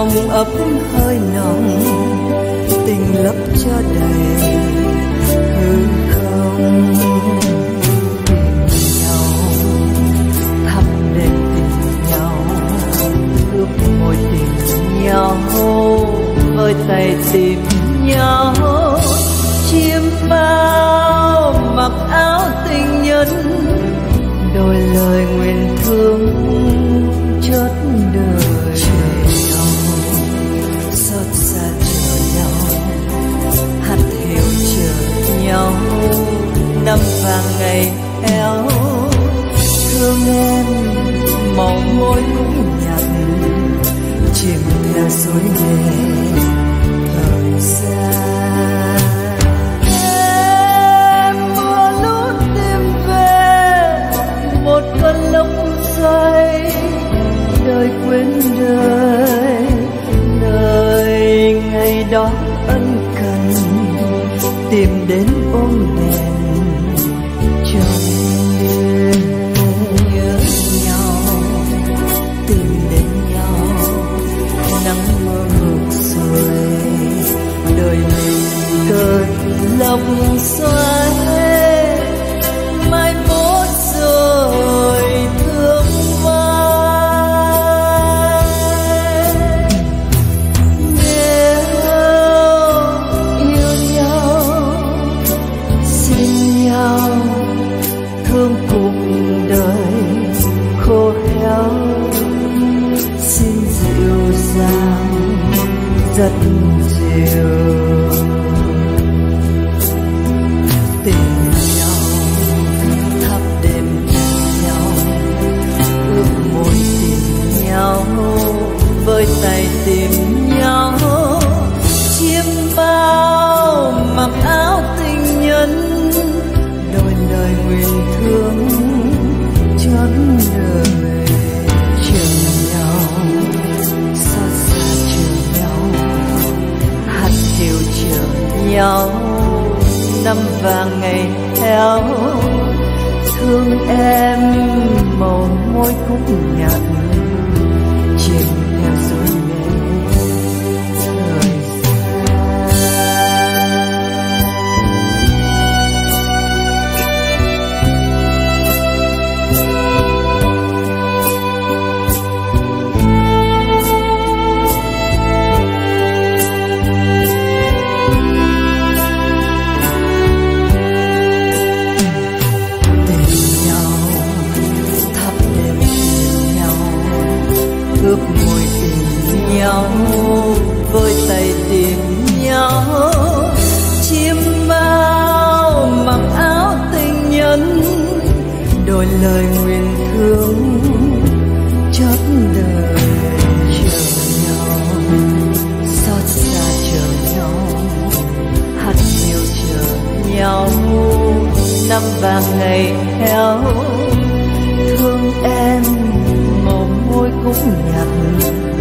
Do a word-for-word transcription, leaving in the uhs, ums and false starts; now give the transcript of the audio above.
mong ấp hơi nồng, tình lấp cho đầy hư không. Tìm nhau thắp đèn tình nhau, ướp môi tình nhau, với tay tìm nhau. Chiêm bao mặc áo tình nhân, đôi lời nguyện thương chót đời. Xót xa chờ nhau, hắt hiu chờ nhau, năm vàng ngày héo. Thương em màu môi cũng nhạt, chìm theo suối nghề thời gian. Em mưa lũ tìm về một cơn lốc xoáy, đời quên đời, đời ngày đó ân cần tìm đến ôm đèn trong đêm. Nhớ nhau tìm đến nhau, nắng mưa ngược xuôi, đời mình cơn lốc xoáy mai một rồi thương vai. Nếu yêu nhau xin nhau, thương cùng đời khô héo, xin dịu dàng rất dịu. Tình nhau thắp đêm nhìn nhau, ước môi tìm nhau, với tay tìm nhau. Chiêm bao mặc áo tình nhân, đôi lời nguyện thương chót đời. Chờ nhau xót xa chờ nhau, hắt hiu chờ nhau, năm vàng ngày héo. Thương em màu môi cũng nhạt, chìm theo suối nghề thời ướp môi tìm nhau, với tay tìm nhau. Chiêm bao mặc áo tình nhân, đôi lời nguyện thương chót đời. Chờ nhau xót xa chờ nhau, hắt hiu chờ nhau, năm vàng ngày héo. Thương em màu môi cũng nhạt,